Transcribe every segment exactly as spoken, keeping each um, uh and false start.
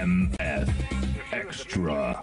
M F Extra.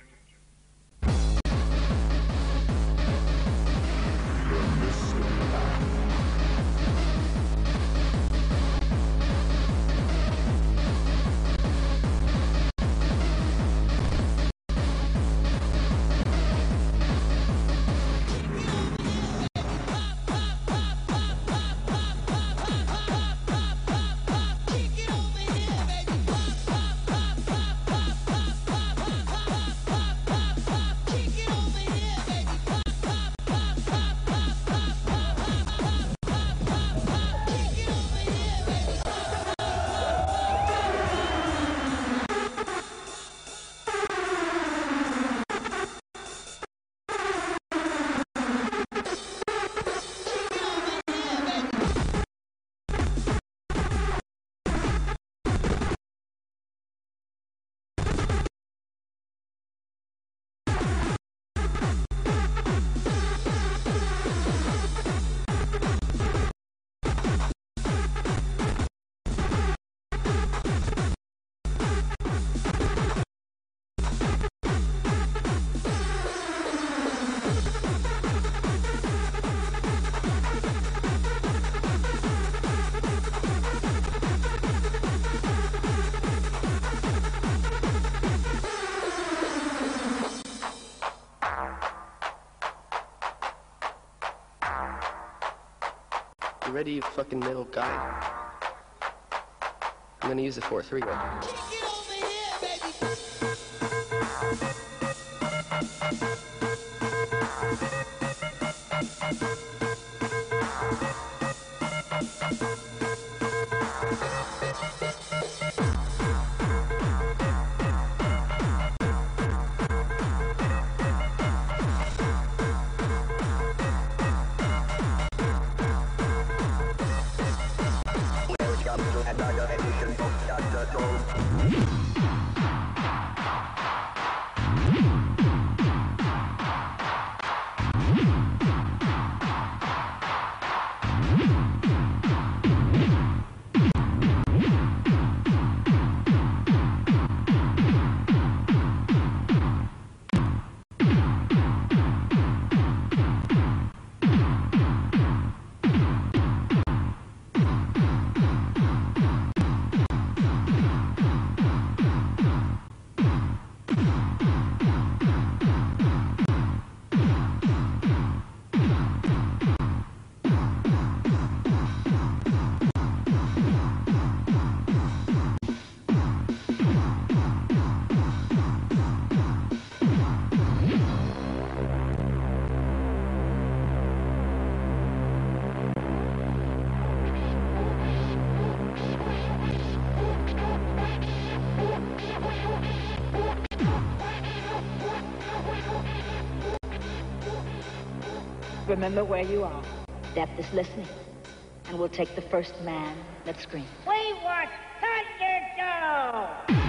You ready, you fucking middle guy? I'm gonna use the four three one. Remember where you are. Depth is listening. And we'll take the first man that screams. We want Thunderdome!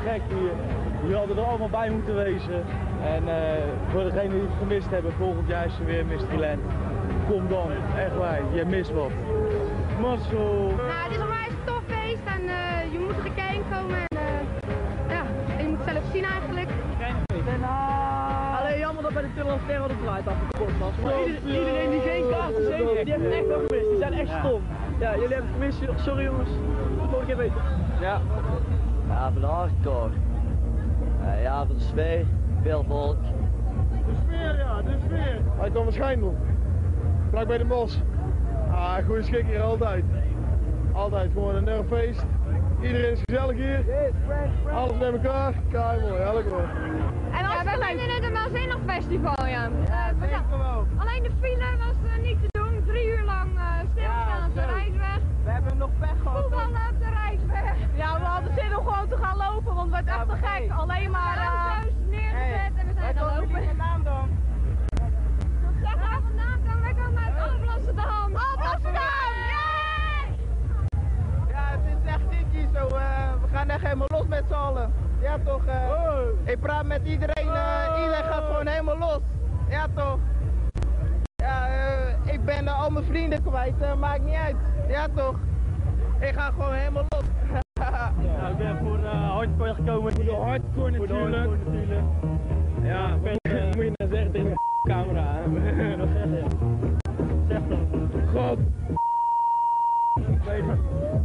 gek hier. Je hadden er allemaal bij moeten wezen. En uh, voor degenen die het gemist hebben, volgend jaar is er weer Mysteryland. Kom dan, echt waar, je mist wat. Mazzel! Nou, het is een wijs tof feest en uh, je moet er een keer in komen en uh, ja, en je moet het zelf zien eigenlijk. Alleen jammer dat bij de Tunnel Sterren de draait afgekort was. Maar iedereen, iedereen die geen kaarten heeft, die hebben het echt wel gemist. Die zijn echt stom. Ja, jullie hebben het gemist. Sorry jongens. Dat moet ik even weten. Ja. Ja, voor de hardcore. Uh, ja, voor de sfeer. Veel volk. De sfeer, ja, de sfeer. Hij kwam waarschijnlijk. Vlak bij de bos. Ah, goede schik hier altijd. Altijd gewoon een nervfeest. Iedereen is gezellig hier. Alles bij elkaar. Kei mooi, elk hoor. En als ja, we vinden het een waanzinnig festival, ja. Uh, we gaan, alleen de file was uh, niet te doen. Drie uur lang uh, stilstaan ja, op de Rijksweg. We hebben nog pech gehad. Voetballen op de Rijksweg. Ja, we hadden zin om gewoon te gaan lopen, want het werd echt te gek. Alleen maar uh, auto's neergezet hey, en we zijn gaan lopen. Waar vandaan dan? Zeg waar vandaan dan? Wij komen uit Alblasserdam. Alblasserdam! Yay! Ja, het is echt dikkie zo. Uh, we gaan echt helemaal los met z'n allen. Ja toch? Uh, oh. Ik praat met iedereen. Uh, iedereen gaat gewoon helemaal los. Ja toch? Ja, uh, ik ben uh, al mijn vrienden kwijt. Uh, maakt niet uit. Ja toch? Ik ga gewoon helemaal los. Ja, ik ben voor uh, hardcore gekomen. Voor de hardcore natuurlijk. Voor de hardcore natuurlijk. Ja, ben, uh, moet je nou zeggen tegen de camera. Wat zeg je? Zeg dan. God. Weet je.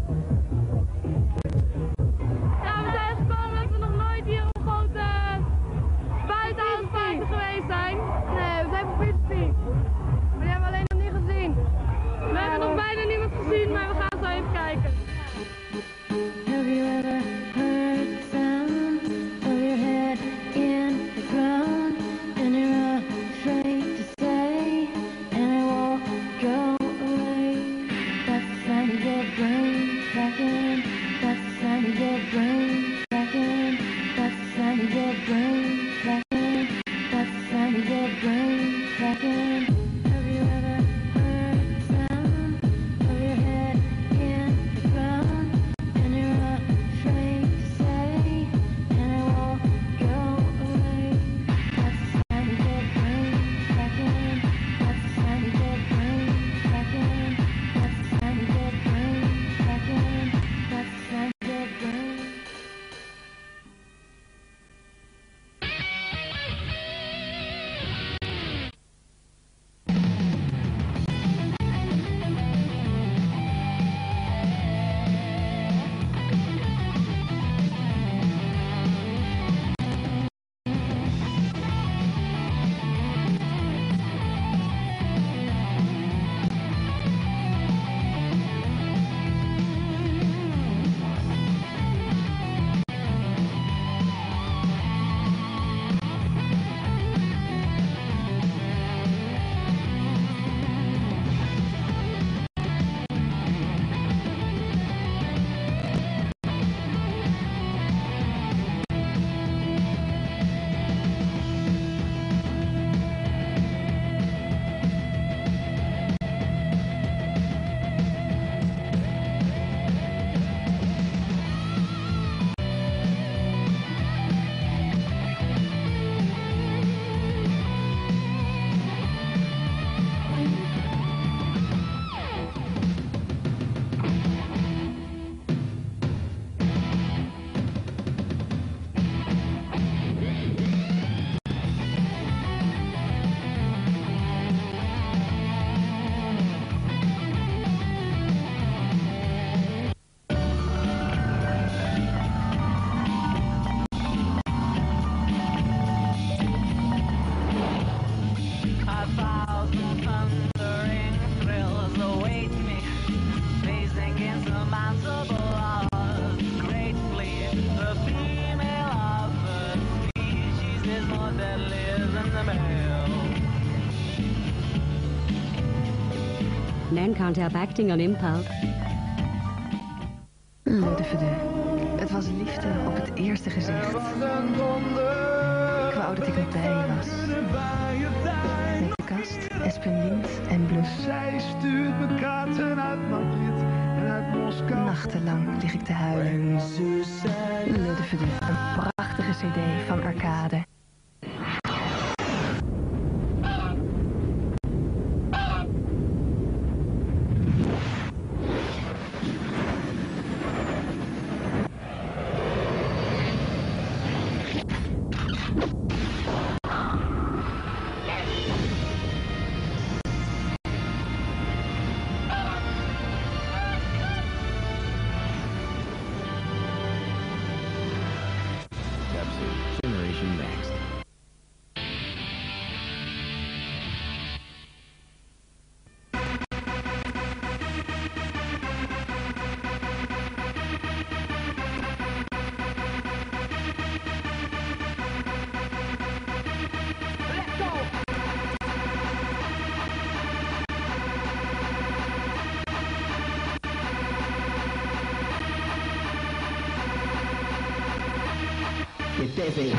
Ja, we zijn gekomen dat we nog nooit hier op grote buitenhuisparken geweest zijn. Nee, we zijn voor Pittsburgh. Maar die hebben we alleen nog niet gezien. We hebben nog bijna niemand gezien, maar we gaan zo even kijken. Have you ever heard the sound of your head in the ground and you're afraid to say and it won't go away? That's the sound of your brain cracking. That's the sound of your brain cracking. That's the sound of your brain cracking. That's the sound of your brain cracking. Have you ever heard the sound of your head in the ground and you're afraid to say and it won't go away? That's the sound of your brain cracking. That's the sound of your brain cracking. That's the sound of your brain cracking. That's the sound of your brain. Men can't help acting on impulse. Ludiverde. Het was liefde op het eerste gezicht. Ik wou dat ik nog bij je was. Met de kast, Espen Lind en Blus. Zij stuurt me kaarten uit Madrid en uit Moskou. Nachtenlang lig ik te huilen. Ludiverde. Get busy.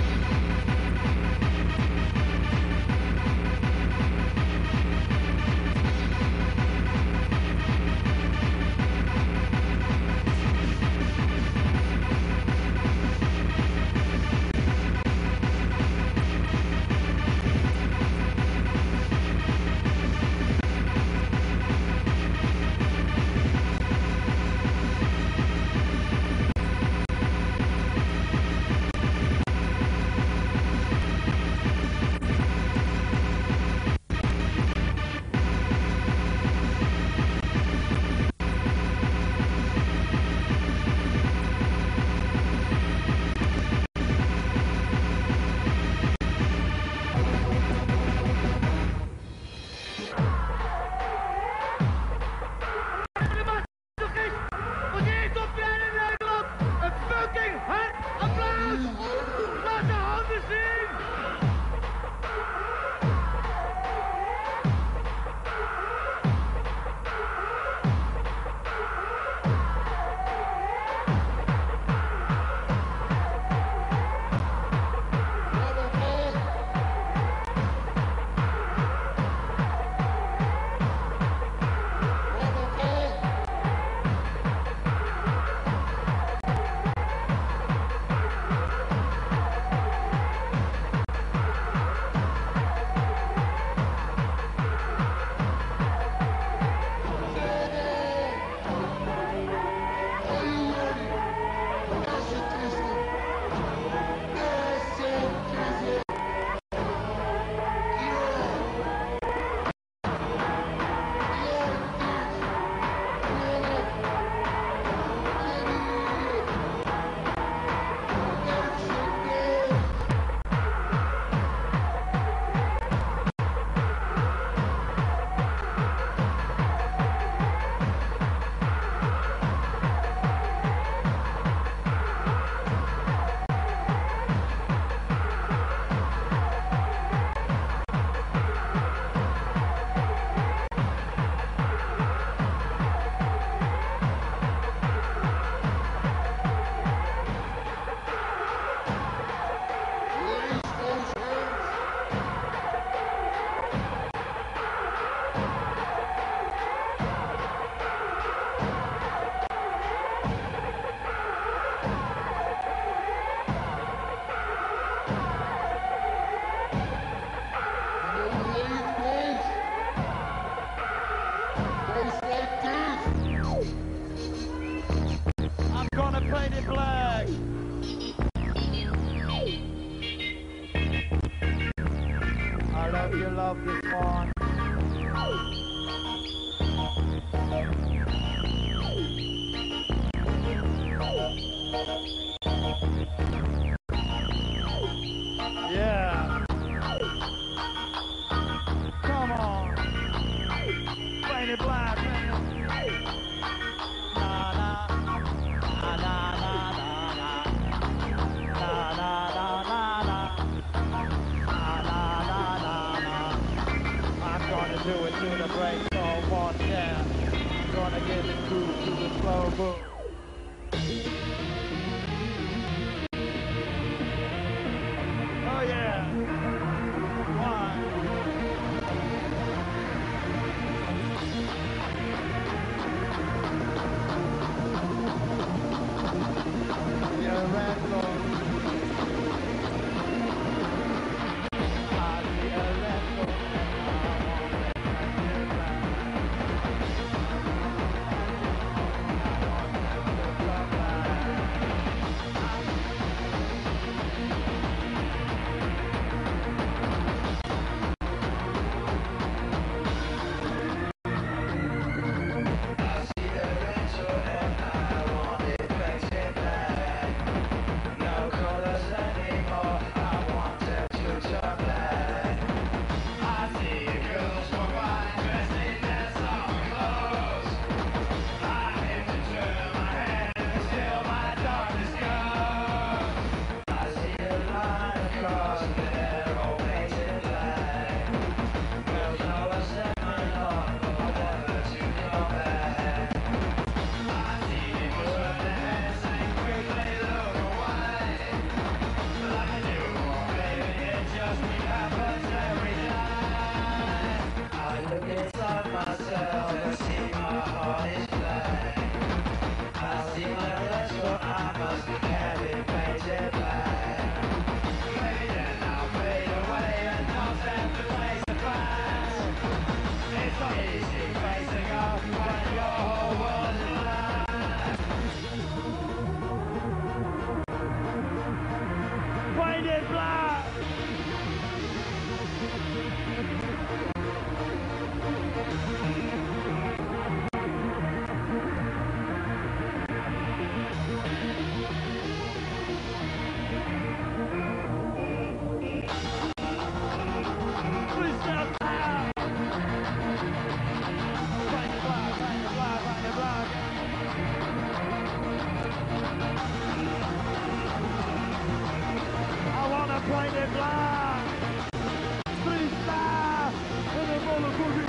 Point est blanc. Freestyle. Et le bon le coup du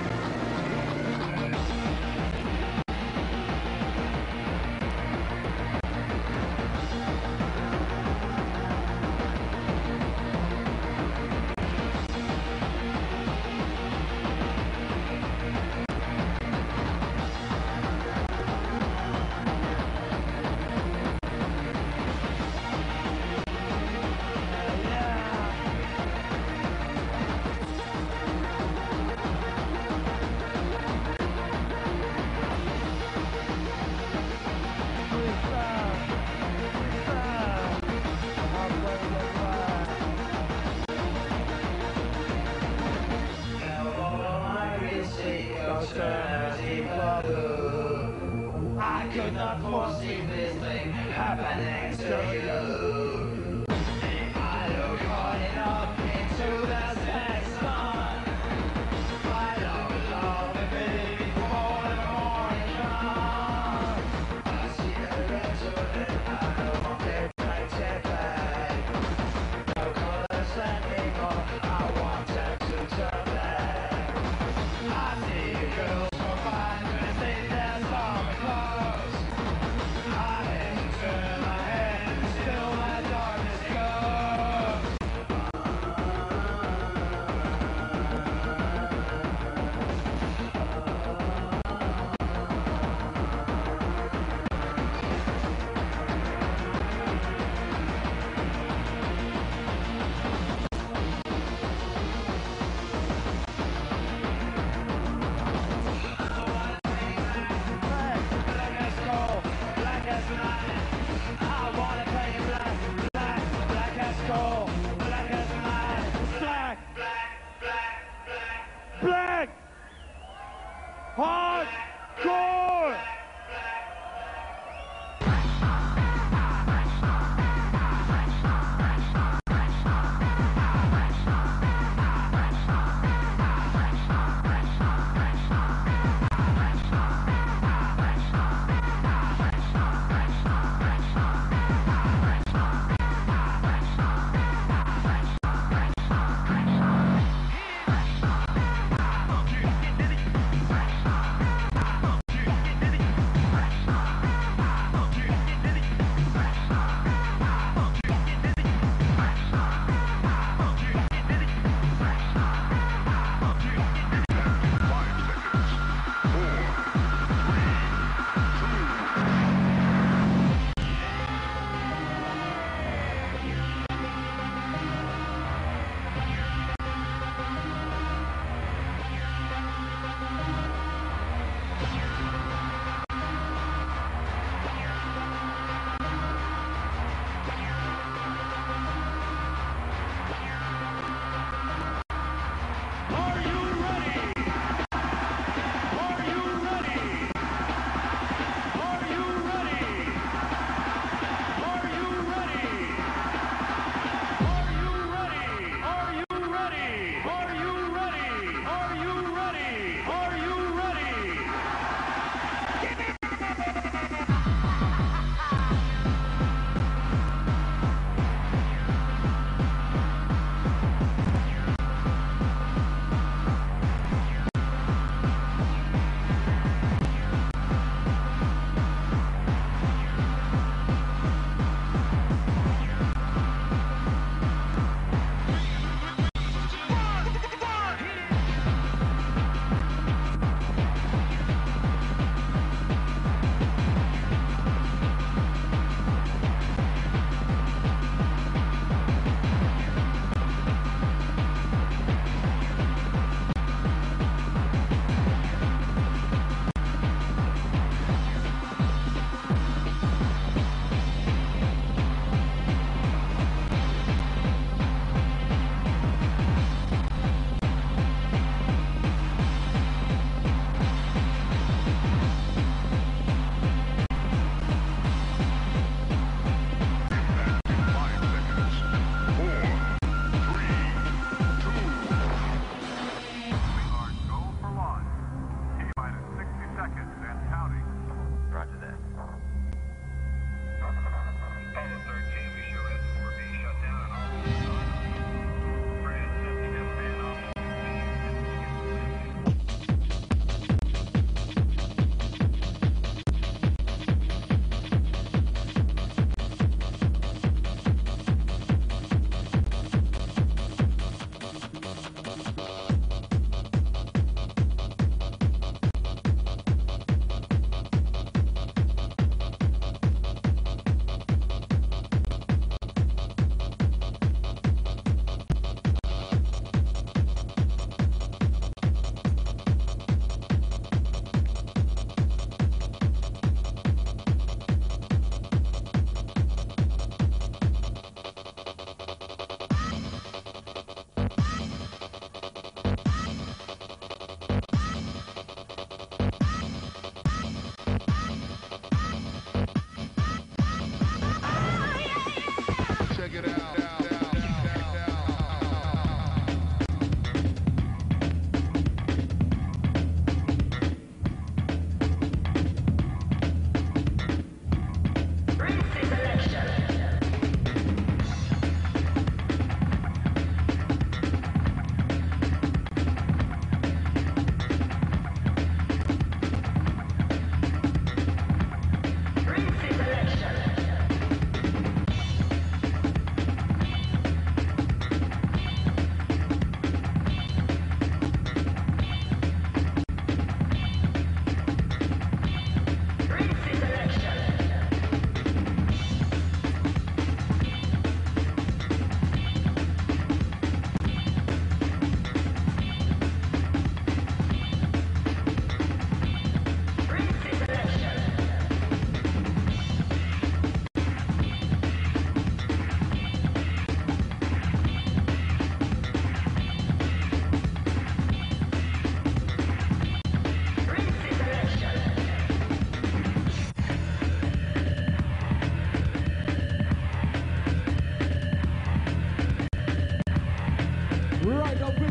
I could not foresee this thing happening to you. I look hard enough into the setting sun. I don't love the baby before the morning comes. I see the rest of it, I don't want it takes it back. No color standing on, I want them to turn back. I see a girl so fine, gonna stay there, summer clothes. I hate to turn my head, still my darkness goes. Black as coal, black as night. I wanna play black, black, black as coal, black as night. Black, black, black, black, black. Hardcore. Roger that.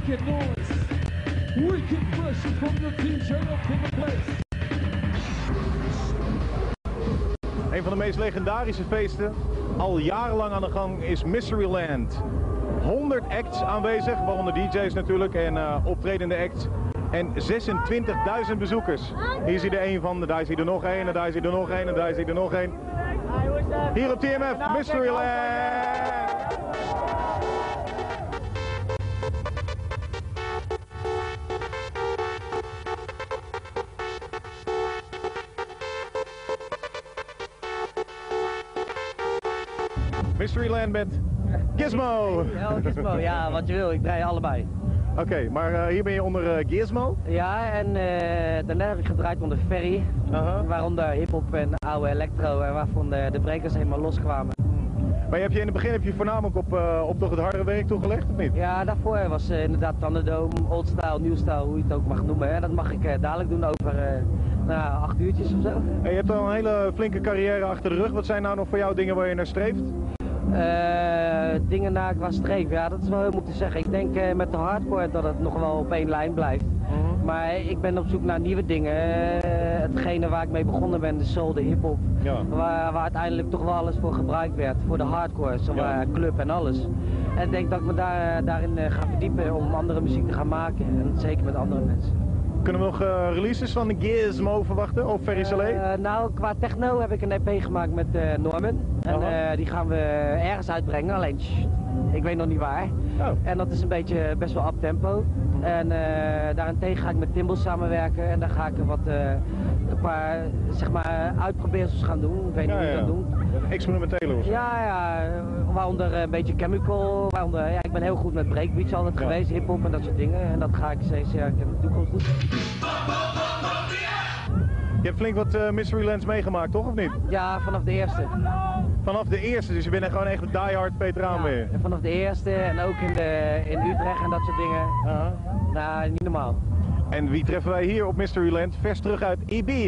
wicked noise, wicked pressure from the D J up in the place. Een van de meest legendarische feesten, al jarenlang aan de gang, is Mysteryland. honderd acts aanwezig, waaronder D J's natuurlijk en uh, optredende acts. En zesentwintigduizend bezoekers. Hier zie je er één van, daar zie je er nog één, en daar zie je er nog één, en daar zie je er nog één. Hier op T M F, Mysteryland! Mysteryland met Gizmo! Ja, Gizmo, ja, wat je wil, ik draai allebei. Oké, okay, maar uh, hier ben je onder uh, Gizmo? Ja, en uh, daarna heb ik gedraaid onder Ferry, uh-huh. Waaronder hip-hop en oude electro, en waarvan de, de breakers helemaal loskwamen. Maar heb je in het begin heb je voornamelijk op, uh, op toch het harde werk toegelegd, of niet? Ja, daarvoor was uh, inderdaad Thunderdome, old style, new style, hoe je het ook mag noemen. Hè. Dat mag ik uh, dadelijk doen over uh, nou, acht uurtjes of zo. En je hebt al een hele flinke carrière achter de rug. Wat zijn nou nog voor jou dingen waar je naar streeft? Uh, dingen naar qua streef, ja, dat is wel heel moeilijk te zeggen. Ik denk uh, met de hardcore dat het nog wel op één lijn blijft. Uh-huh. Maar ik ben op zoek naar nieuwe dingen. Uh, hetgene waar ik mee begonnen ben, de soul, de hip-hop. Ja. Waar, waar uiteindelijk toch wel alles voor gebruikt werd. Voor de hardcore, zomaar ja. Club en alles. En ik denk dat ik me daar, daarin uh, ga verdiepen om andere muziek te gaan maken. En zeker met andere mensen. Kunnen we nog uh, releases van de Gizmo verwachten of Ferry Saleh? Uh, nou, qua techno heb ik een E P gemaakt met uh, Norman. En uh, die gaan we ergens uitbrengen, alleen shh, ik weet nog niet waar. Oh. En dat is een beetje best wel up-tempo. En uh, daarentegen ga ik met Timbal samenwerken en dan ga ik wat, uh, een paar zeg maar, uitprobeersels gaan doen. Ik weet niet ja, hoe ik ja. dat doe. Experimentele of zo? Ja, ja, waaronder een beetje chemical. Waaronder, ja, ik ben heel goed met breakbeats altijd ja. geweest, hip-hop en dat soort dingen. En dat ga ik steeds, ja, ik doe gewoon goed. Je hebt flink wat uh, Mysterylands meegemaakt, toch of niet? Ja, vanaf de eerste. Vanaf de eerste, dus je bent gewoon echt een diehard veteraan ja, weer. Vanaf de eerste en ook in, de, in Utrecht en dat soort dingen. Uh-huh. Nou, niet normaal. En wie treffen wij hier op Mysteryland? Vers terug uit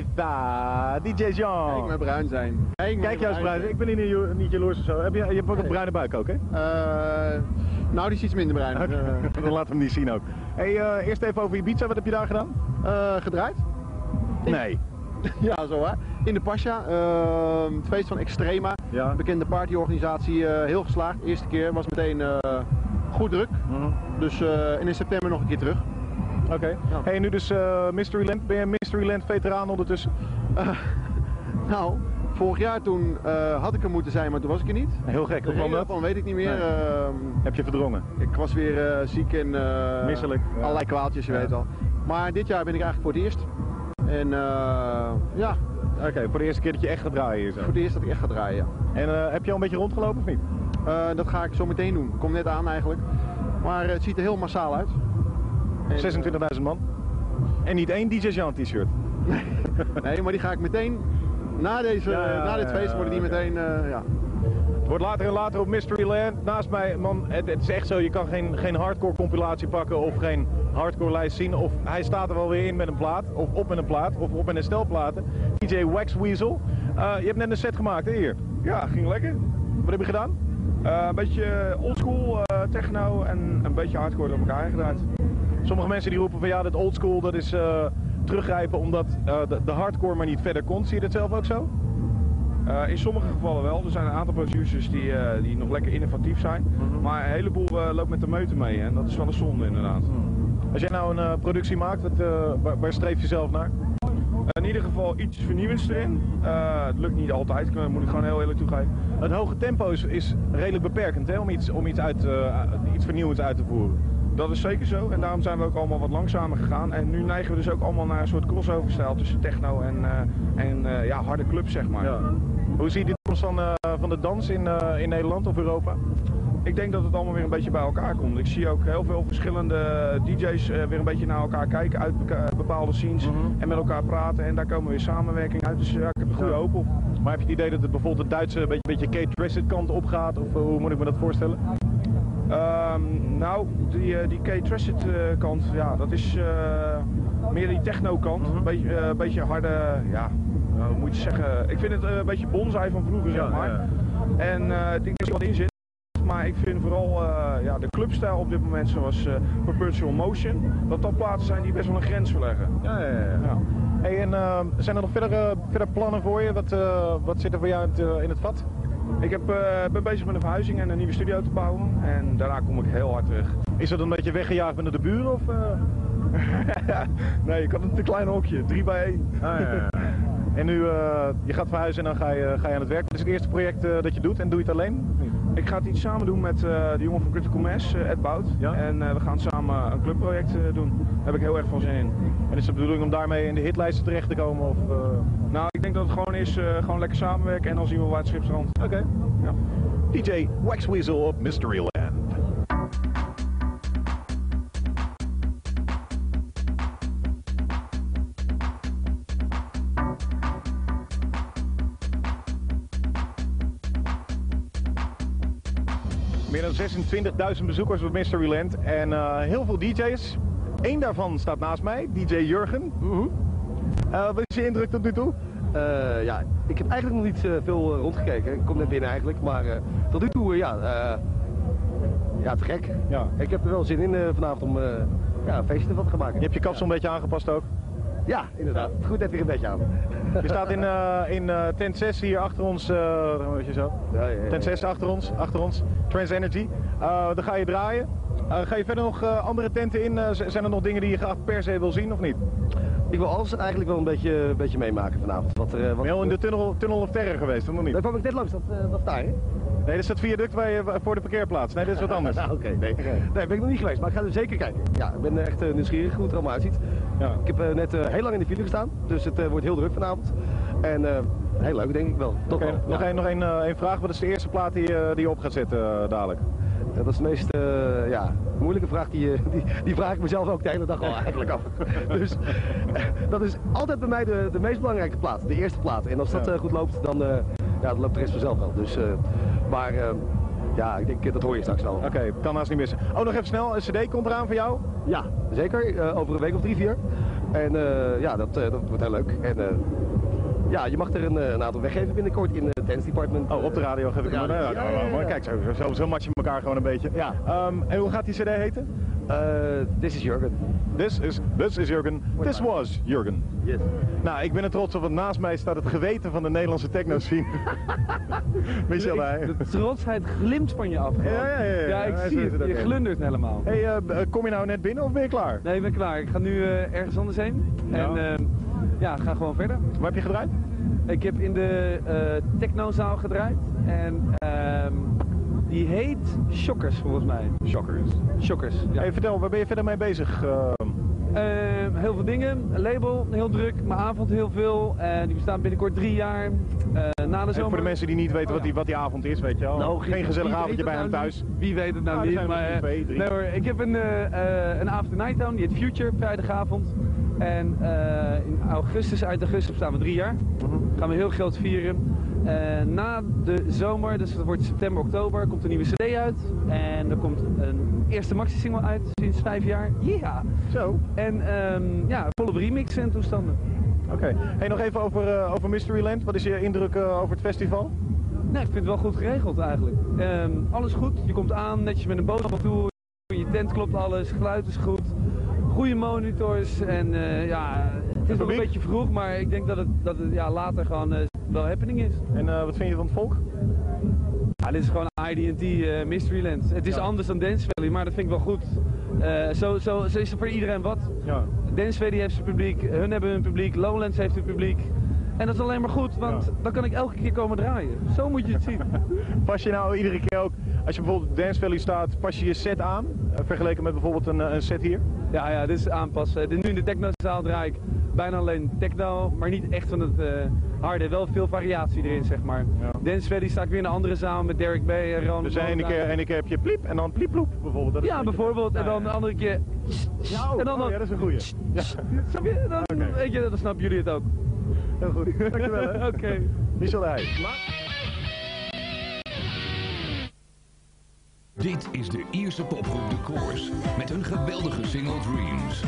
Ibiza, D J Jean. Kijk maar bruin zijn. Kijk, Kijk juist bruin, bruin. Ik ben niet, niet jaloers of zo. Heb je, je hebt ook een bruine buik ook, hè? Uh, nou, die is iets minder bruin. Okay. Uh. Dan laten we hem niet zien ook. Hey, uh, eerst even over Ibiza, wat heb je daar gedaan? Uh, gedraaid. Nee. Ja, zo hè. In de Pasha, uh, het feest van Extrema, ja. Bekende partyorganisatie, uh, heel geslaagd. De eerste keer was meteen uh, goed druk, mm-hmm. Dus uh, en in september nog een keer terug. Oké. Okay. Ja. Hey, nu dus uh, Mysteryland, ben je een Mysteryland veteraan ondertussen? Uh, nou, vorig jaar toen uh, had ik er moeten zijn, maar toen was ik er niet. Heel gek, hoe kwam dat? Van weet ik niet meer. Nee. Uh, Heb je verdrongen? Ik was weer uh, ziek en uh, misselijk. Ja. Allerlei kwaaltjes, je ja. weet al. Maar dit jaar ben ik eigenlijk voor het eerst. En uh, ja. Oké, okay, voor de eerste keer dat je echt gaat draaien hier zo. Voor de eerste dat ik echt ga draaien, ja. En uh, heb je al een beetje rondgelopen of niet? Uh, dat ga ik zo meteen doen. Komt net aan eigenlijk. Maar uh, het ziet er heel massaal uit. zesentwintigduizend man. En niet één D J Jean t-shirt. Nee. Nee, maar die ga ik meteen, na, deze, ja, ja, na dit feest ja, worden die okay. meteen, uh, ja. Het wordt later en later op Mysteryland. Naast mij, man, het, het is echt zo, je kan geen, geen hardcore compilatie pakken of geen hardcore lijst zien. Of hij staat er wel weer in met een plaat, of op met een plaat, of op met een stel platen. D J Wax Weasel. Uh, je hebt net een set gemaakt, hè, hier? Ja, ging lekker. Wat heb je gedaan? Uh, een beetje oldschool, uh, techno en een beetje hardcore door elkaar gedraaid. Sommige mensen die roepen van ja, dat oldschool dat is uh, teruggrijpen omdat uh, de, de hardcore maar niet verder komt. Zie je dat zelf ook zo? Uh, in sommige gevallen wel. Er zijn een aantal producers die, uh, die nog lekker innovatief zijn. Mm-hmm. Maar een heleboel uh, loopt met de meute mee en dat is wel een zonde inderdaad. Mm. Als jij nou een uh, productie maakt, wat, uh, waar, waar streef je zelf naar? Uh, in ieder geval iets vernieuwends erin. Uh, het lukt niet altijd, dat moet ik gewoon heel eerlijk toegeven. Het hoge tempo is, is redelijk beperkend hè, om iets, om iets, uit, uh, iets vernieuwends uit te voeren. Dat is zeker zo en daarom zijn we ook allemaal wat langzamer gegaan. En nu neigen we dus ook allemaal naar een soort crossover-stijl tussen techno en, uh, en uh, ja, harde clubs, zeg maar. Ja. Hoe zie je de toekomst van, uh, van de dans in, uh, in Nederland of Europa? Ik denk dat het allemaal weer een beetje bij elkaar komt. Ik zie ook heel veel verschillende D J's uh, weer een beetje naar elkaar kijken uit bepaalde scenes mm-hmm. en met elkaar praten. En daar komen weer samenwerking uit. Dus ja, ik heb er goede ja. hoop op. Maar heb je het idee dat het bijvoorbeeld de Duitse beetje, beetje K-Tracid kant op gaat? Of uh, hoe moet ik me dat voorstellen? Um, nou, die, die K-Tracid uh, kant, ja, dat is uh, meer die techno kant. Mm-hmm. Een beetje, uh, beetje harde, ja, uh, hoe moet je zeggen, ik vind het uh, een beetje bonsai van vroeger, ja, zeg maar. Ja. En uh, ik denk dat er wat in zit. gebracht, maar ik vind vooral uh, ja, de clubstijl op dit moment zoals uh, Perpetual Motion, dat dat platen zijn die best wel een grens verleggen. Ja, ja, ja. ja. Hey, en uh, zijn er nog verder, uh, verder plannen voor je? Wat, uh, wat zit er voor jou in het, uh, in het vat? Ik heb, uh, ben bezig met een verhuizing en een nieuwe studio te bouwen en daarna kom ik heel hard terug. Is dat een beetje weggejaagd binnen de buren? Of, uh... nee, ik had een te klein hokje, drie bij één. Ah, ja, ja. En nu, uh, je gaat verhuizen en dan ga je, ga je aan het werk. Wat is het eerste project uh, dat je doet en doe je het alleen? Ik ga het iets samen doen met uh, de jongen van Critical Mass, uh, Ed Bout. Ja? En uh, we gaan samen een clubproject uh, doen. Daar heb ik heel erg veel zin in. En is het de bedoeling om daarmee in de hitlijsten terecht te komen? Of, uh... Nou, ik denk dat het gewoon is, uh, gewoon lekker samenwerken en dan zien we waar het schip strandt. Oké. Okay. Ja. D J Waxweasel op Mysteryland. Meer dan zesentwintigduizend bezoekers op Mysteryland en uh, heel veel D J's. Eén daarvan staat naast mij, D J Jurgen. Uh-huh. uh, wat is je indruk tot nu toe? Uh, ja, ik heb eigenlijk nog niet uh, veel uh, rondgekeken. Ik kom net binnen eigenlijk, maar uh, tot nu toe, uh, ja, uh, ja, te gek. Ja. Ik heb er wel zin in uh, vanavond om uh, ja, een feestje ervan te gaan maken. Je hebt je kapsel een beetje aangepast ook? Ja, inderdaad. Het goed net weer een beetje aan. Je staat in, uh, in uh, tent zes hier achter ons, uh, weet je zo? Ja, ja, ja. Tent zes achter ons, achter ons, Trans Energy. Uh, dan ga je draaien. Uh, ga je verder nog uh, andere tenten in? Uh, zijn er nog dingen die je graag per se wil zien of niet? Ik wil alles eigenlijk wel een beetje, een beetje meemaken vanavond. Wat er, uh, wat... Ben je al in de tunnel, tunnel of Terror geweest of nog niet? Daar kwam ik net langs, dat, uh, dat daar, hè? Nee, dit is het viaduct waar je, voor de parkeerplaats. Nee, dit is wat anders. Oké, okay, nee. Okay. Nee, ben ik nog niet geweest, maar ik ga er zeker kijken. Ja, ik ben echt uh, nieuwsgierig hoe het er allemaal uitziet. Ja. Ik heb uh, net uh, heel lang in de file gestaan, dus het uh, wordt heel druk vanavond. En uh, heel leuk, denk ik wel. Toch okay, wel. Nog één ja. nog uh, vraag. Wat is de eerste plaat die, uh, die je op gaat zetten uh, dadelijk? Dat is de meest uh, ja, moeilijke vraag, die, die, die vraag ik mezelf ook de hele dag al eigenlijk af. Dus dat is altijd bij mij de, de meest belangrijke plaat, de eerste plaat. En als dat uh, goed loopt, dan, uh, ja, dan loopt de rest vanzelf wel. Dus, uh, maar uh, ja, ik denk dat hoor je straks wel. Oké, okay, kan haast niet missen. Oh, nog even snel, een cd komt eraan voor jou? Ja, zeker. Uh, over een week of drie, vier. En uh, ja, dat, uh, dat wordt heel leuk. En, uh, ja, je mag er een, een aantal weggeven binnenkort in het dance department. Oh, op de radio geef ik hem. Ja, ja, ja, ja, ja. Kijk, zo, zo, zo matchen we elkaar gewoon een beetje. Ja. Um, en hoe gaat die cd heten? Uh, this is Jurgen. This is, this is Jurgen. This was Jurgen. Yes. Nou, ik ben er trots op, want naast mij staat het geweten van de Nederlandse techno-scene. Michel Heij. De trotsheid glimt van je af. Ja, ja, ja, ja. Ja, ik ja, zie het. Je glundert helemaal. Hey, uh, kom je nou net binnen of ben je klaar? Nee, ik ben klaar. Ik ga nu uh, ergens anders heen. Ja. En uh, ja, ga gewoon verder. Waar heb je gedraaid? Ik heb in de uh, technozaal gedraaid. En uh, die heet Shockers volgens mij. Shockers. Shockers, ja. Hey, vertel, waar ben je verder mee bezig? Uh... Uh, heel veel dingen, een label, heel druk, mijn avond heel veel. Uh, die bestaat binnenkort drie jaar, uh, na de zomer. En voor de mensen die niet weten oh, wat, die, wat die avond is, weet je wel. Nou, geen gezellig avondje bij hem nou thuis. Niet? Wie weet het nou, nou niet, maar uh, twee, nee hoor, ik heb een, uh, uh, een After Night Town, die heet Future, vrijdagavond. En uh, in augustus, uit augustus staan we drie jaar. Uh-huh. Gaan we heel groot vieren. Uh, na de zomer, dus dat wordt september, oktober, komt een nieuwe cd uit. En er komt een eerste maxi-single uit sinds vijf jaar. Ja. Yeah. Zo. En um, ja, volop remix en toestanden. Oké. Okay. Hey, nog even over, uh, over Mysteryland. Wat is je indruk uh, over het festival? Nee, ik vind het wel goed geregeld eigenlijk. Um, alles goed. Je komt aan, netjes met een boot op toe. Je tent klopt alles, geluid is goed. Goede monitors en uh, ja, het is nog een beetje vroeg, maar ik denk dat het, dat het ja, later gewoon uh, wel happening is. En uh, wat vind je van het volk? Ja, dit is gewoon I D and T uh, Mysteryland. Het is ja. anders dan Dance Valley, maar dat vind ik wel goed. Uh, zo, zo, zo is er voor iedereen wat. Ja. Dance Valley heeft zijn publiek, hun hebben hun publiek, Lowlands heeft hun publiek. En dat is alleen maar goed, want ja. dan kan ik elke keer komen draaien. Zo moet je het zien. Pas je nou iedere keer ook, als je bijvoorbeeld op Dance Valley staat, pas je je set aan? Uh, vergeleken met bijvoorbeeld een, een set hier? Ja, ja, dit is aanpassen. Nu in de technozaal draai ik bijna alleen techno, maar niet echt van het uh, harde. Wel veel variatie erin, zeg maar. Ja. Dance Valley sta ik weer in een andere zaal met Derek B. en Ron. Dus ene keer, ene keer heb je pliep en dan plieploep bijvoorbeeld. Dat is ja, bijvoorbeeld. En dan de andere keer... Ja, oh, en dan, oh, ja, dat is een goeie. Ja. Snap je? Dan, okay. Weet je, dan snappen jullie het ook. Heel goed. Dankjewel. Oké. Okay. Michel Heij. Dit is de Ierse popgroep The Course met hun geweldige single Dreams.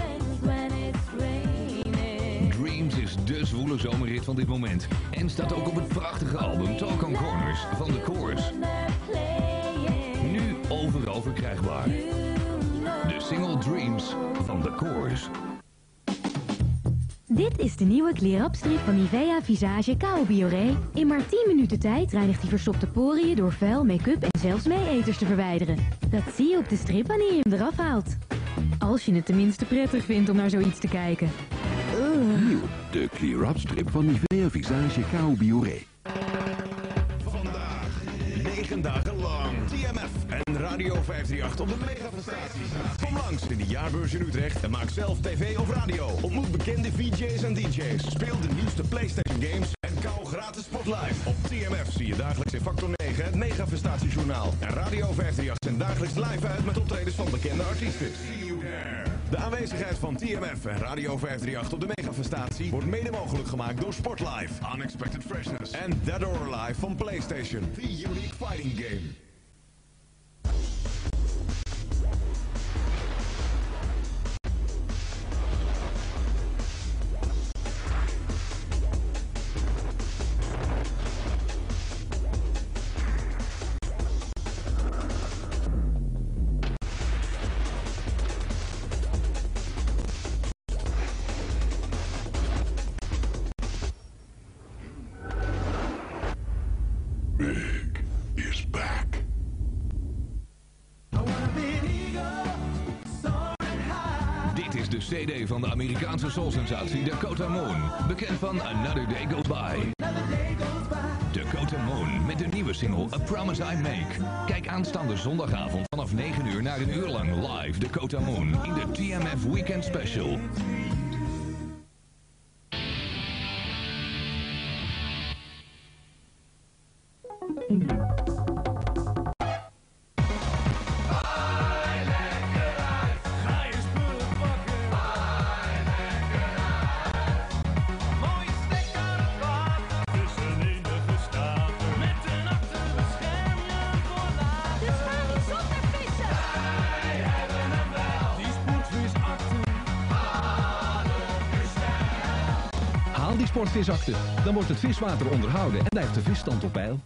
Dreams is de zwoele zomerhit van dit moment en staat ook op het prachtige album Talk on Corners van The Course. beschikbaar. De single Dreams van The Course. Dit is de nieuwe clear-up-strip van Nivea Visage K O Bioré. In maar tien minuten tijd reinigt die verstopte poriën door vuil, make-up en zelfs meeeters te verwijderen. Dat zie je op de strip wanneer je hem eraf haalt. Als je het tenminste prettig vindt om naar zoiets te kijken. Uh. Nieuw, de clear-up strip van Nivea Visage K O Bioré. Vandaag, negen dagen lang, T M F en Radio vijfhonderdachttien op de megaprestaties. Kom langs in de jaarbeurs in Utrecht en maak zelf tv of radio. Ontmoet bekende V J's en D J's. Speel de nieuwste PlayStation games en kou gratis spot live. Op T M F zie je dagelijks in Factor negen het megaprestatiejournaal. En Radio vijfhonderdachttien zendt dagelijks live uit met optredens van bekende artiesten. See you there. De aanwezigheid van T M F en Radio vijfhonderdachttien op de megafestatie wordt mede mogelijk gemaakt door Sportlife, Unexpected Freshness en Dead or Alive van PlayStation, the unique fighting game. C D van de Amerikaanse soulsensatie Dakota Moon, bekend van Another Day Goes By. Dakota Moon met de nieuwe single A Promise I Make. Kijk aanstaande zondagavond vanaf negen uur naar een uur lang live Dakota Moon in de T M F Weekend Special. Die sportvisakte. Dan wordt het viswater onderhouden en blijft de visstand op peil.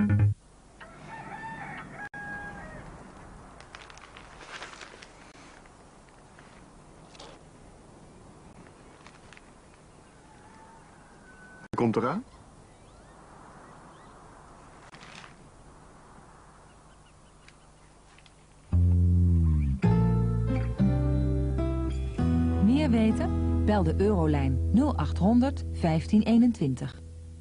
Komt eraan. Meer weten? Bel de Eurolijn nul achthonderd vijftien eenentwintig.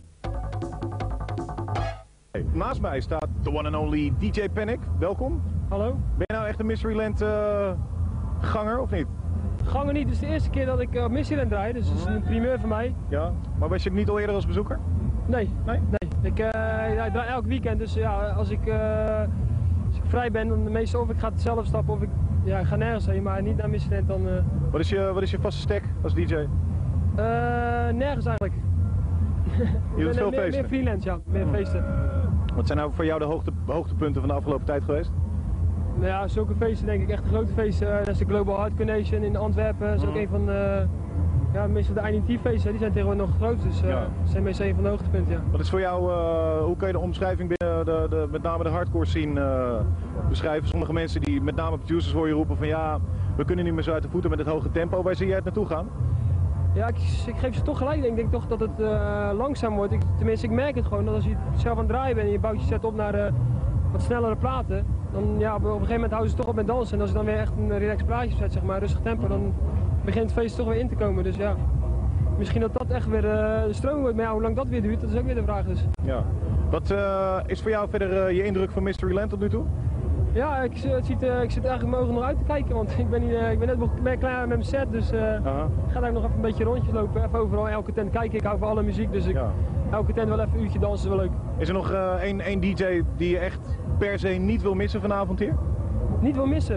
Hey, naast mij staat the one and only D J Panic. Welkom. Hallo. Ben je nou echt een Mysteryland uh, ganger of niet? Ganger niet, het is de eerste keer dat ik op Mysteryland draai, dus het is een primeur voor mij. Ja, maar was je niet al eerder als bezoeker? Nee, nee. nee. Ik, uh, ja, ik draai elk weekend, dus ja, als ik, uh, als ik vrij ben, dan meestal of ik ga het zelf stappen of ik ja, ik ga nergens heen, maar niet naar Mysteryland dan... Uh... Wat is je, wat is je vaste stack als D J? Uh, nergens eigenlijk. Je doet veel meer, feesten? Meer freelance, ja. Meer feesten. Wat zijn nou voor jou de hoogte, hoogtepunten van de afgelopen tijd geweest? Nou ja, zulke feesten denk ik echt grote feesten. Uh, dat is de Global Hardcore Nation in Antwerpen. Dat is ook een van de... Ja, meestal de I D T-feesten, die zijn tegenwoordig nog groot, dus uh, ja. dat zijn meestal een van de hoogtepunten, ja. Wat is voor jou, uh, hoe kan je de omschrijving binnen de, de, met name de hardcore scene uh, beschrijven? Sommige mensen die, met name producers, hoor je roepen van ja, we kunnen niet meer zo uit de voeten met het hoge tempo. Waar zie jij het naartoe gaan? Ja, ik, ik geef ze toch gelijk. Ik denk toch dat het uh, langzaam wordt. Ik, tenminste, ik merk het gewoon, dat als je zelf aan het draaien bent en je bouwt je set op naar uh, wat snellere platen, dan ja, op een gegeven moment houden ze toch op met dansen. En als je dan weer echt een relaxed plaatje zet, zeg maar, rustig tempo, dan begint het feest toch weer in te komen. Dus ja, misschien dat dat echt weer uh, de stroom wordt. Maar ja, hoe lang dat weer duurt, dat is ook weer de vraag dus. Ja. Wat uh, is voor jou verder uh, je indruk van Mysteryland tot nu toe? Ja, ik, het ziet, uh, ik zit eigenlijk mogen nog uit te kijken, want ik ben, niet, uh, ik ben net ben klaar met mijn set, dus uh, uh-huh. ik ga daar nog even een beetje rondjes lopen, even overal elke tent kijken. Ik hou van alle muziek, dus ik, ja. elke tent wel even een uurtje dansen is wel leuk. Is er nog uh, één, één D J die je echt per se niet wil missen vanavond hier? Niet wil missen?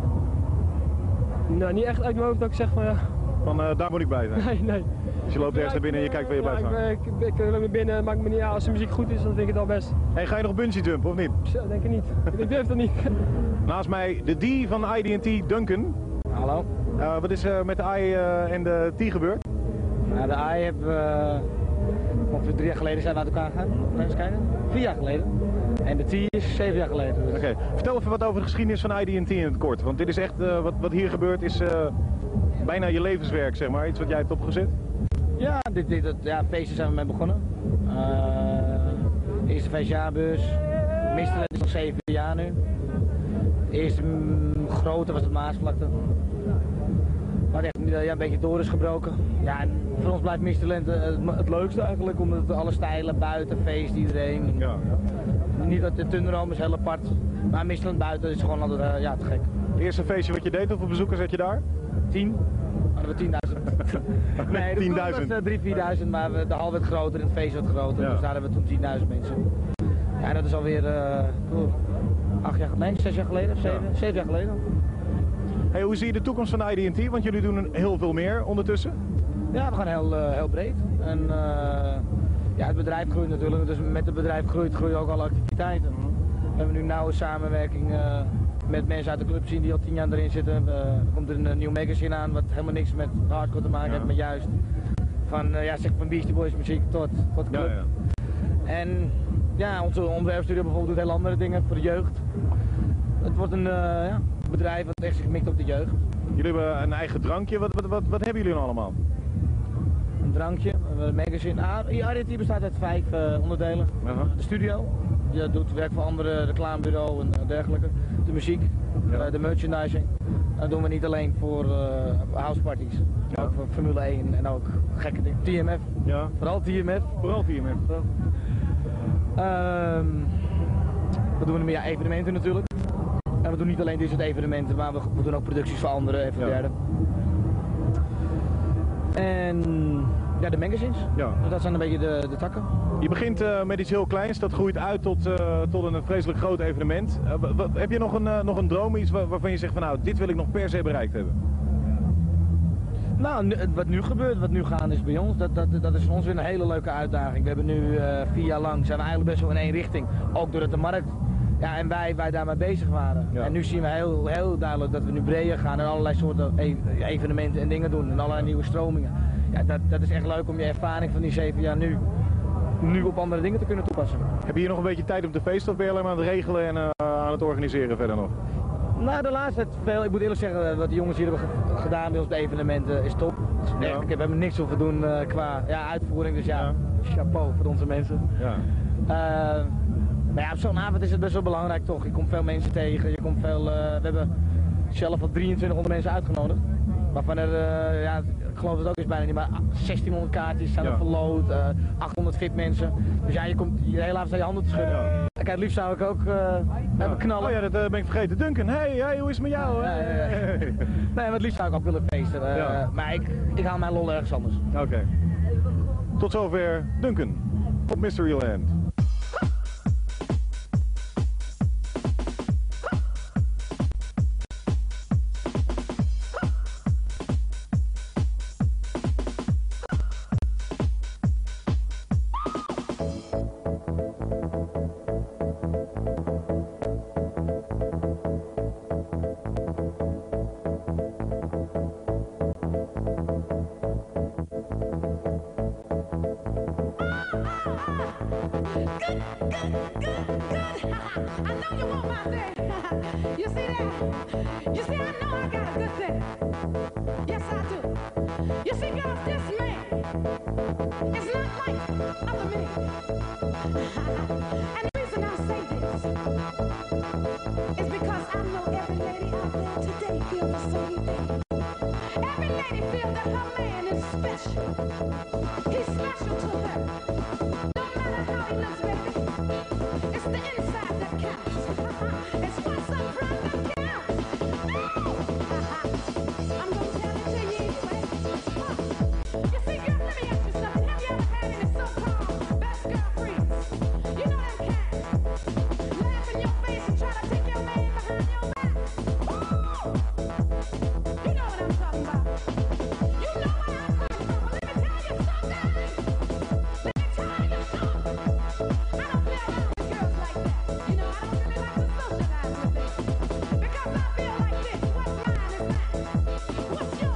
Nou, niet echt uit mijn hoofd dat ik zeg van ja... Van uh, daar moet ik bij zijn? Nee, nee. Dus je loopt ergens naar binnen en je kijkt waar je ja, blijft hangen? Ik, ik, ik, ik loop naar binnen, maakt me niet, ja, als de muziek goed is, dan vind ik het al best. Hey, ga je nog bungee jumpen of niet? Zo, denk ik niet. Ik durf dat niet. Naast mij de D van I D T, Duncan. Hallo. Uh, wat is er uh, met de I uh, en de T gebeurd? Nou, de I hebben we uh, ongeveer drie jaar geleden zijn we uit elkaar gegaan. Even kijken. Vier jaar geleden. En de T is zeven jaar geleden. Dus. Oké, okay. Vertel even wat over de geschiedenis van I D and T in het kort. Want dit is echt, uh, wat, wat hier gebeurt is uh, bijna je levenswerk, zeg maar. Iets wat jij hebt opgezet. Ja, dit, dit, dit, ja feesten zijn we mee begonnen. Uh, eerste feestjaarbeurs. Misterland is al zeven jaar nu. De eerste mm, grote was de Maasvlakte. Wat echt ja, een beetje door is gebroken. Ja, en voor ons blijft Misterland uh, het, het leukste eigenlijk, omdat alle stijlen, buiten, feest, iedereen. Ja, ja. Niet dat de Thunderdome is heel apart, maar Misterland buiten is gewoon altijd uh, ja, te gek. Het eerste feestje wat je deed, hoeveel bezoekers had je daar? Tien. Hadden we tienduizend. Nee, de tienduizend. was uh, drie, vierduizend, maar we, de hal werd groter en het feest werd groter, ja. Dus daar hebben we toen tienduizend mensen. Ja, en dat is alweer uh, oh, acht jaar geleden, nee, zes jaar geleden, of zeven, ja. zeven jaar geleden. Hey, hoe zie je de toekomst van I D and T? Want jullie doen heel veel meer ondertussen. Ja, we gaan heel, uh, heel breed. En uh, ja, het bedrijf groeit natuurlijk, dus met het bedrijf groeit, groeien ook alle activiteiten. We hebben nu nauwe samenwerking uh, met mensen uit de club zien die al tien jaar erin zitten. Uh, er komt een uh, nieuw magazine aan wat helemaal niks met hardcore te maken ja. heeft, maar juist van, uh, ja, zeg van Beastie Boys muziek tot, tot de club. Ja, ja. En ja, onze ontwerpstudio bijvoorbeeld doet heel andere dingen voor de jeugd. Het wordt een uh, ja, bedrijf wat echt zich mikt op de jeugd. Jullie hebben een eigen drankje, wat, wat, wat, wat hebben jullie nou allemaal? Een drankje, een magazine. I D and T bestaat uit vijf uh, onderdelen. Uh -huh. De studio, die doet werk voor andere reclamebureau en uh, dergelijke. De muziek, ja. uh, de merchandising. Dat doen we niet alleen voor uh, houseparties, maar ja. ook voor Formule één en ook gekke dingen. T M F, ja. Vooral T M F. Vooral T M F. Vooral. Um, we doen meer evenementen natuurlijk. En we doen niet alleen dit soort evenementen, maar we, we doen ook producties voor anderen en voor ja. derden. En ja, de magazines. Ja. Dus dat zijn een beetje de, de takken. Je begint uh, met iets heel kleins, dat groeit uit tot, uh, tot een vreselijk groot evenement. Uh, wat, heb je nog een, uh, nog een droom, iets waar, waarvan je zegt van nou, dit wil ik nog per se bereikt hebben? Nou, nu, wat nu gebeurt, wat nu gaande is bij ons, dat, dat, dat is voor ons weer een hele leuke uitdaging. We hebben nu uh, vier jaar lang, zijn we eigenlijk best wel in één richting. Ook doordat de markt, ja, en wij, wij daarmee bezig waren. Ja. En nu zien we heel, heel duidelijk dat we nu breder gaan en allerlei soorten e evenementen en dingen doen. En allerlei nieuwe stromingen. Ja, dat, dat is echt leuk om je ervaring van die zeven jaar nu, nu op andere dingen te kunnen toepassen. Heb je hier nog een beetje tijd op de feest of ben je alleen maar aan het regelen en uh, aan het organiseren verder nog? Nou, de laatste tijd veel. Ik moet eerlijk zeggen, wat de jongens hier hebben ge gedaan bij ons op de evenementen is top. Ja. Echt, ik heb helemaal niks hoeven doen uh, qua ja, uitvoering, dus ja, ja, chapeau voor onze mensen. Ja. Uh, maar ja, op zo'n avond is het best wel belangrijk toch. Je komt veel mensen tegen, je komt veel, uh, we hebben zelf al drieëntwintighonderd mensen uitgenodigd. Waarvan er, uh, ja, ik geloof het ook is bijna niet, maar zestienhonderd kaartjes zijn er ja. verloot, uh, achthonderd V I P mensen. Dus ja, je komt je hele avond aan je handen te schudden. Ja. Kijk, het liefst zou ik ook uh, ja. hebben knallen. Oh ja, dat uh, ben ik vergeten. Duncan, hey, hey, hoe is het met jou? Ja, ja, ja. Nee, maar het liefst zou ik ook willen feesten. Uh, ja. Maar ik, ik haal mijn lol ergens anders. Oké. Okay. Tot zover Duncan op Mysteryland. What's your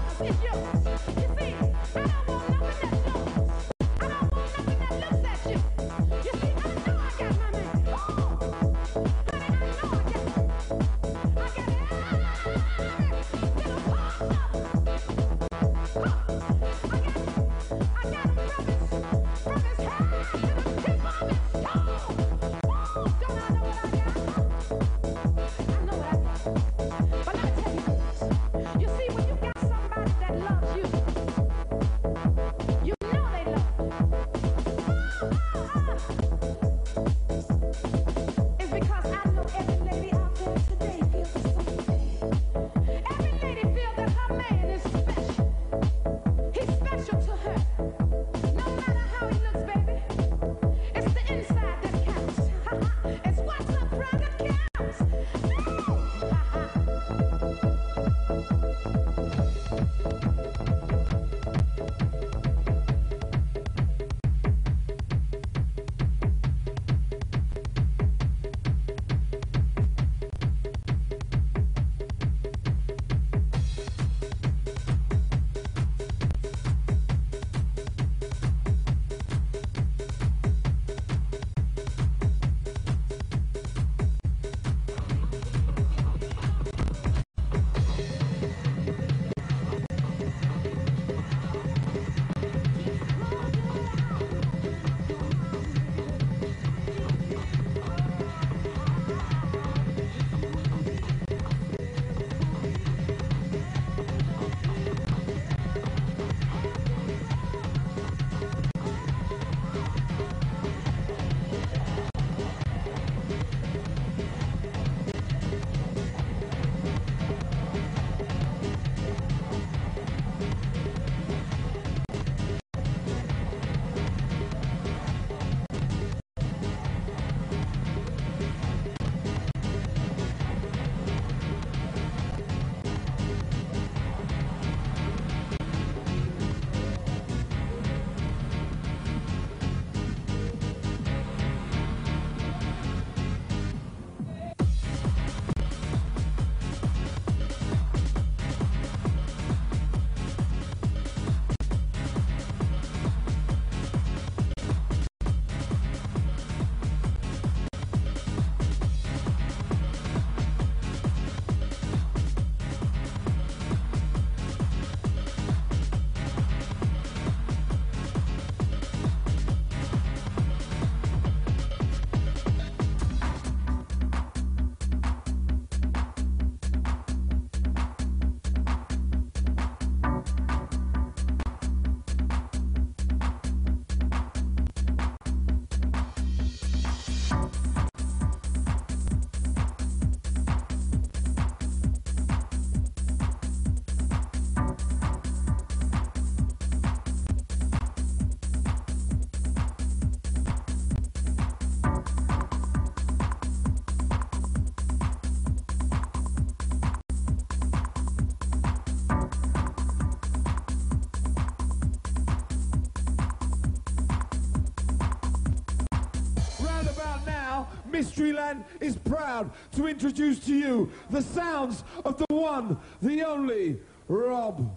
Mysteryland is proud to introduce to you the sounds of the one, the only, Rob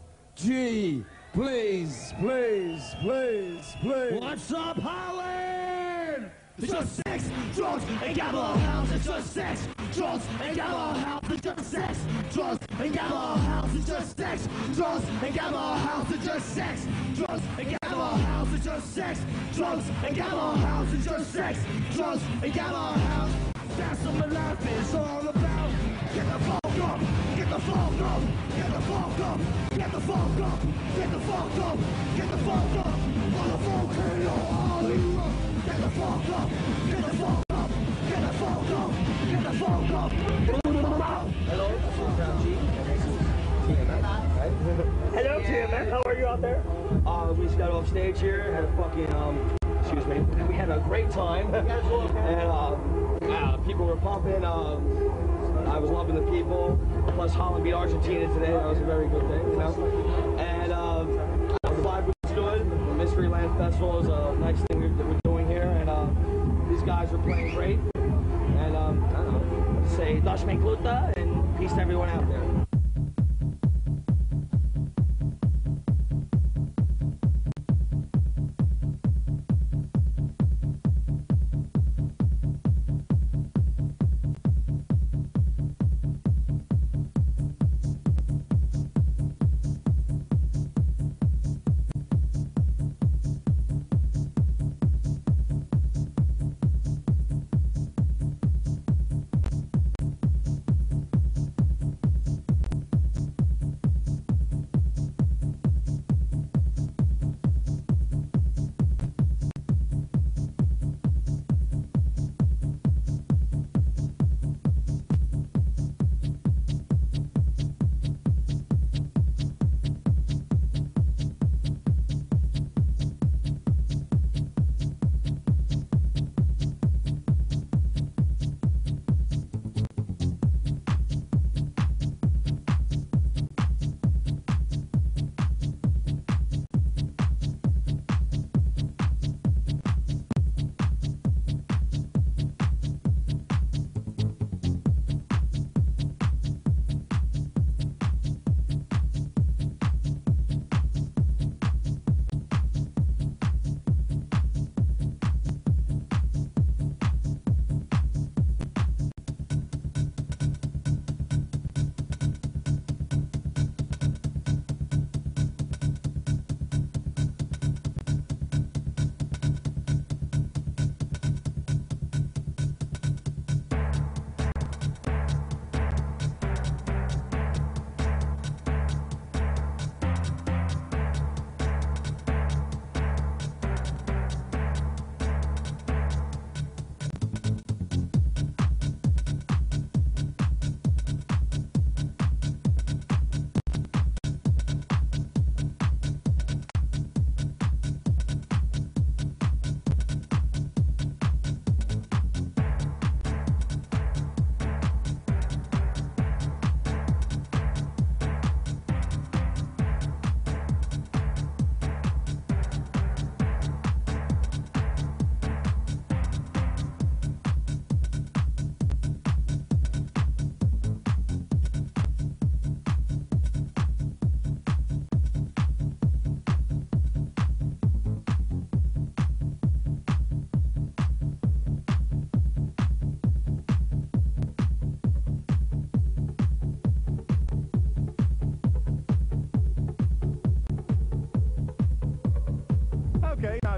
G. Please, please, please, please. What's up, Holland? It's just sex, drugs, and gavel house. It's just sex, drugs, and gavel house. It's just sex, drugs, and gavel house. It's just sex, drugs, and gavel house. It's just sex, drugs, and gavel house. It's just sex, drugs, and gavel house. It's just sex, drugs, and gavel house. That's what my life is all about. Get the fuck up, get the fuck up, get the fuck up, get the fuck up, get the fuck up, get the fuck up. On the volcano, Hollywood. Get the fuck up, get the fuck up, get the fuck up, get the fuck up. Hello, Hello, T M F. How are you out there? Uh, we just got off stage here, had a fucking, um, excuse me, we had a great time. and, uh, uh, people were pumping, uh, I was loving the people. Plus, Holland beat Argentina today, that was a very good thing, you know? And, uh, the vibe was good. The Mysteryland Festival is a nice thing that we're doing here, and, uh, these guys are playing great. And, um, I don't know, say, Dash Kluta, and peace to everyone out there.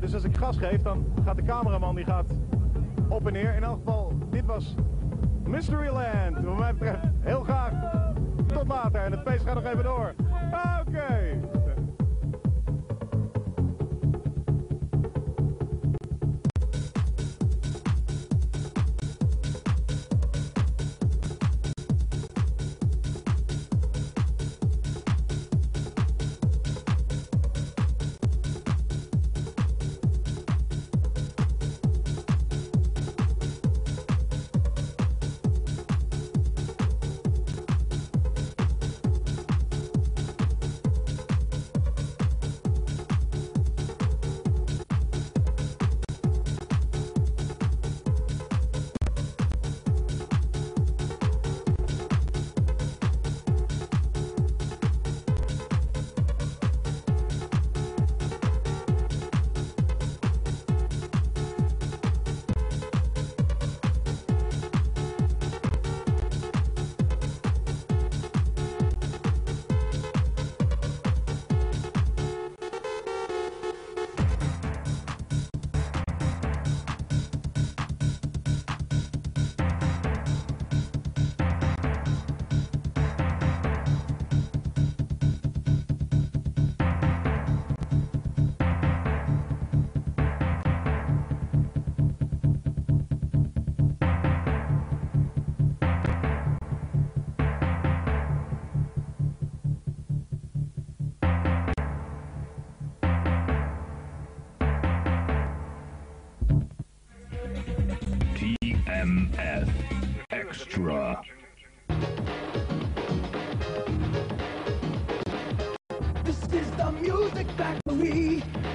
dus als ik gas geef, dan gaat de cameraman die gaat op en neer. In elk geval, dit was Mysteryland. Wat mij betreft, heel graag tot later. En het feest gaat nog even door. Oké. Okay. T M F Extra. This is the music factory.